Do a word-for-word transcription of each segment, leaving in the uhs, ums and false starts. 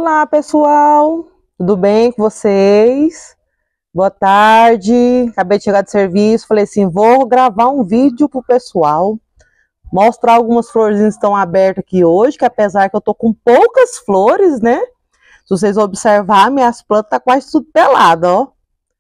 Olá, pessoal! Tudo bem com vocês? Boa tarde! Acabei de chegar de serviço, falei assim, vou gravar um vídeo pro pessoal, mostrar algumas florzinhas que estão abertas aqui hoje, que apesar que eu tô com poucas flores, né? Se vocês observar, minhas plantas tá quase tudo pelada, ó.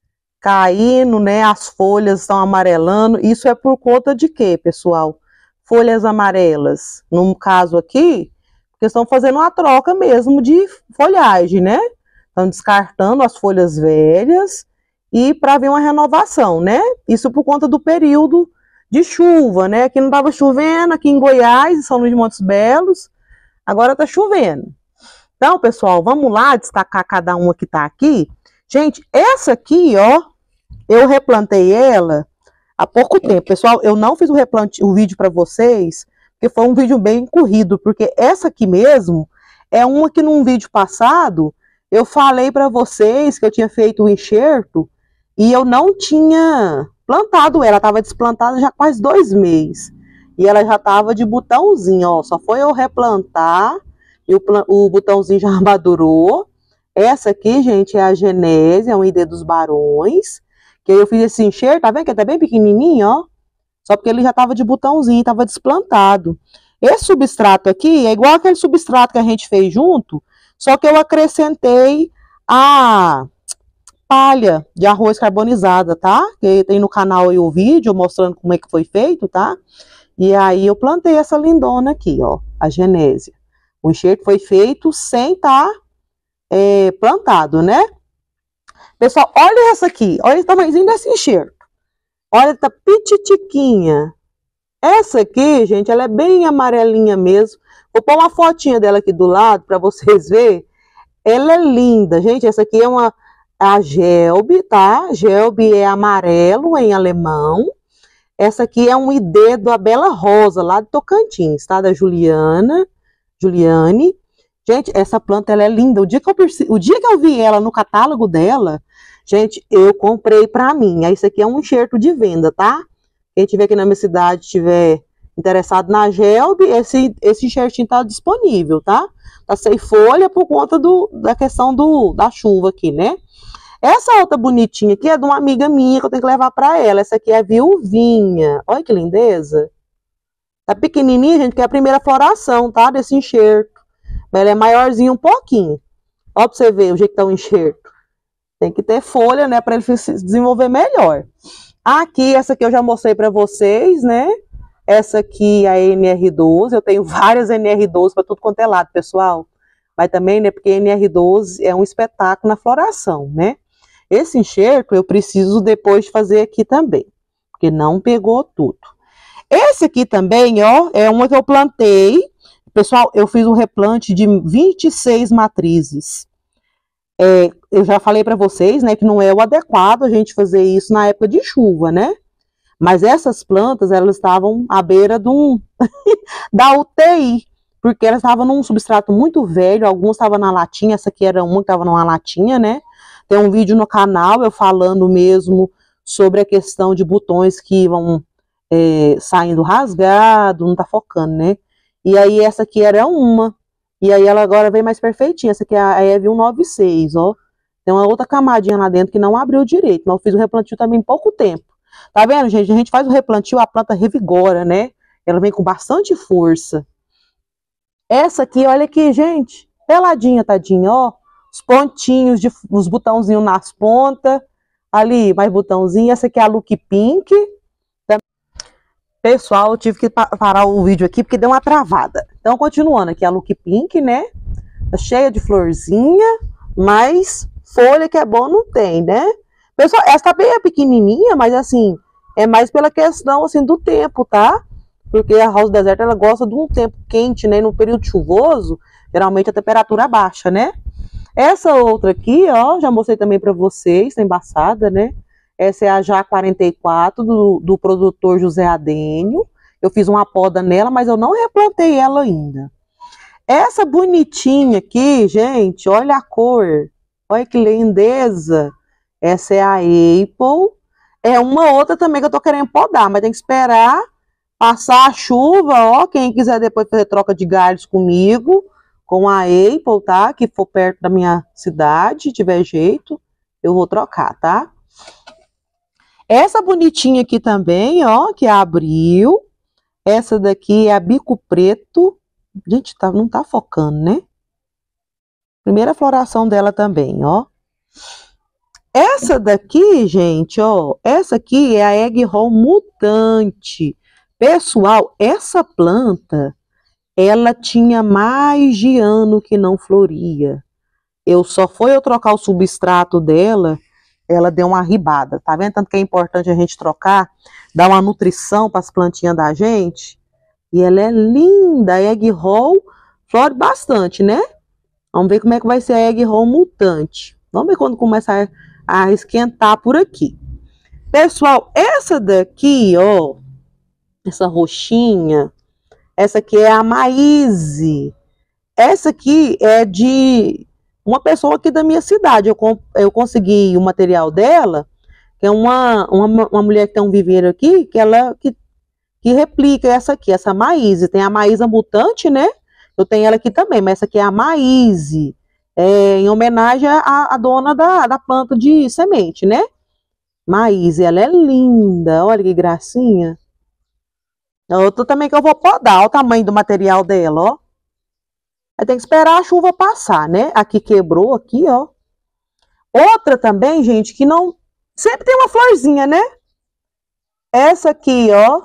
Caindo, né? As folhas estão amarelando. Isso é por conta de quê, pessoal? Folhas amarelas. No caso aqui, porque estão fazendo uma troca mesmo de folhagem, né? Estão descartando as folhas velhas e para ver uma renovação, né? Isso por conta do período de chuva, né? Aqui não estava chovendo, aqui em Goiás, em São Luís de Montes Belos, agora está chovendo. Então, pessoal, vamos lá destacar cada uma que está aqui. Gente, essa aqui, ó, eu replantei ela há pouco tempo. Pessoal, eu não fiz o, replante, o vídeo para vocês, porque foi um vídeo bem corrido, porque essa aqui mesmo é uma que num vídeo passado eu falei para vocês que eu tinha feito o enxerto e eu não tinha plantado ela, estava desplantada já quase dois meses. E ela já estava de botãozinho, ó, só foi eu replantar e o, o botãozinho já madurou. Essa aqui, gente, é a Genese, é um I D dos Barões, que eu fiz esse enxerto, tá vendo que ele tá bem pequenininho, ó? Só porque ele já tava de botãozinho, tava desplantado. Esse substrato aqui é igual aquele substrato que a gente fez junto, só que eu acrescentei a palha de arroz carbonizada, tá? Que tem no canal aí o vídeo mostrando como é que foi feito, tá? E aí eu plantei essa lindona aqui, ó, a Genese. O enxerto foi feito sem estar é, plantado, né? Pessoal, olha essa aqui, olha o tamanhozinho desse enxerto. Olha, tá pititiquinha. Essa aqui, gente, ela é bem amarelinha mesmo. Vou pôr uma fotinha dela aqui do lado para vocês verem. Ela é linda, gente. Essa aqui é uma a Gelb, tá? Gelb é amarelo em alemão. Essa aqui é um I D da Bela Rosa, lá de Tocantins, tá? Da Juliana, Juliane. Gente, essa planta ela é linda. O dia que eu, o dia que eu vi ela no catálogo dela, gente, eu comprei pra mim. Aí, isso aqui é um enxerto de venda, tá? Quem tiver aqui na minha cidade, tiver interessado na Gelb, esse, esse enxertinho tá disponível, tá? Tá sem folha por conta do, da questão do, da chuva aqui, né? Essa outra bonitinha aqui é de uma amiga minha que eu tenho que levar pra ela. Essa aqui é a Viuvinha. Olha que lindeza. Tá pequenininha, gente, que é a primeira floração, tá? Desse enxerto. Ela é maiorzinha um pouquinho. Ó, pra você ver o jeito que tá o enxerto. Tem que ter folha, né, para ele se desenvolver melhor. Aqui, essa aqui eu já mostrei para vocês, né? Essa aqui é a N R doze. Eu tenho várias N R doze para tudo quanto é lado, pessoal. Mas também, né, porque N R doze é um espetáculo na floração, né? Esse enxerto eu preciso depois fazer aqui também, porque não pegou tudo. Esse aqui também, ó, é uma que eu plantei. Pessoal, eu fiz um replante de vinte e seis matrizes. É, eu já falei para vocês, né, que não é o adequado a gente fazer isso na época de chuva, né? Mas essas plantas, elas estavam à beira de um da U T I, porque elas estavam num substrato muito velho, alguns estavam na latinha, essa aqui era uma que estava numa latinha, né? Tem um vídeo no canal eu falando mesmo sobre a questão de botões que vão é, saindo rasgado, não tá focando, né? E aí essa aqui era uma. E aí ela agora vem mais perfeitinha. Essa aqui é a E V cento e noventa e seis, ó. Tem uma outra camadinha lá dentro que não abriu direito. Mas eu fiz o replantio também em pouco tempo. Tá vendo, gente? A gente faz o replantio, a planta revigora, né? Ela vem com bastante força. Essa aqui, olha aqui, gente. Peladinha, tadinha, ó. Os pontinhos, de, os botãozinhos nas pontas. Ali, mais botãozinho. Essa aqui é a Look Pink. Pessoal, eu tive que parar o vídeo aqui porque deu uma travada. Então, continuando aqui, a Look Pink, né? Tá cheia de florzinha, mas folha que é bom não tem, né? Pessoal, essa tá bem pequenininha, mas assim, é mais pela questão, assim, do tempo, tá? Porque a Rosa do Deserto, ela gosta de um tempo quente, né? No período chuvoso, geralmente a temperatura baixa, né? Essa outra aqui, ó, já mostrei também pra vocês, tá embaçada, né? Essa é a J quarenta e quatro do, do produtor José Adênio. Eu fiz uma poda nela, mas eu não replantei ela ainda. Essa bonitinha aqui, gente, olha a cor. Olha que lindeza. Essa é a Apple. É uma outra também que eu tô querendo podar, mas tem que esperar passar a chuva, ó. Quem quiser depois fazer troca de galhos comigo, com a Apple, tá? Que for perto da minha cidade, tiver jeito, eu vou trocar, tá? Essa bonitinha aqui também, ó, que abriu. Essa daqui é a bico preto. Gente, tá, não tá focando, né? Primeira floração dela também, ó. Essa daqui, gente, ó, essa aqui é a Egg Roll Mutante. Pessoal, essa planta, ela tinha mais de ano que não floria. Eu só foi eu trocar o substrato dela, ela deu uma arribada. Tá vendo tanto que é importante a gente trocar, dar uma nutrição para as plantinhas da gente? E ela é linda, a Egg Roll flore bastante, né? Vamos ver como é que vai ser a Egg Roll Mutante. Vamos ver quando começar a esquentar por aqui. Pessoal, essa daqui, ó, essa roxinha, essa aqui é a Maíse. Essa aqui é de uma pessoa aqui da minha cidade. Eu, eu consegui o material dela, que é uma, uma, uma mulher que tem um viveiro aqui, que ela que, que replica essa aqui, essa Maíse. Tem a Maísa Mutante, né? Eu tenho ela aqui também, mas essa aqui é a Maíse. É, em homenagem à, à dona da, da planta de semente, né? Maíse, ela é linda, olha que gracinha. Outra também que eu vou podar, olha o tamanho do material dela, ó. Aí tem que esperar a chuva passar, né? Aqui quebrou, aqui, ó. Outra também, gente, que não... Sempre tem uma florzinha, né? Essa aqui, ó.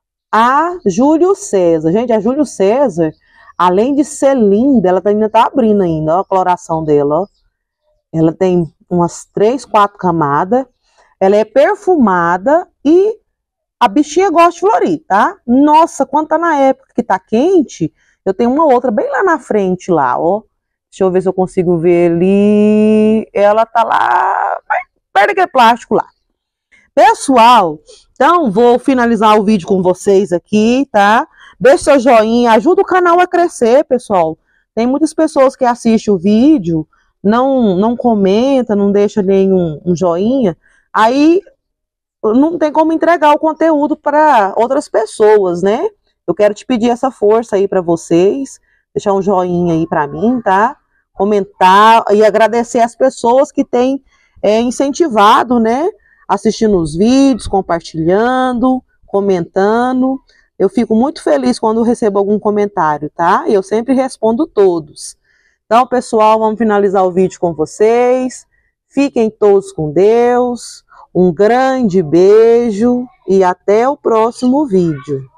A Júlio César. Gente, a Júlio César... Além de ser linda, ela ainda tá abrindo ainda, ó, a coloração dela, ó. Ela tem umas três, quatro camadas. Ela é perfumada e a bichinha gosta de florir, tá? Nossa, quando tá na época que tá quente, eu tenho uma outra bem lá na frente, lá, ó. Deixa eu ver se eu consigo ver ali. Ela tá lá, perto daquele plástico lá. Pessoal, então vou finalizar o vídeo com vocês aqui, tá? Deixe seu joinha, ajuda o canal a crescer, pessoal. Tem muitas pessoas que assistem o vídeo, não, não comenta, não deixa nenhum um joinha, aí não tem como entregar o conteúdo para outras pessoas, né? Eu quero te pedir essa força aí para vocês, deixar um joinha aí para mim, tá? Comentar e agradecer as pessoas que têm é, incentivado, né? Assistindo os vídeos, compartilhando, comentando. Eu fico muito feliz quando recebo algum comentário, tá? Eu sempre respondo todos. Então, pessoal, vamos finalizar o vídeo com vocês. Fiquem todos com Deus. Um grande beijo e até o próximo vídeo.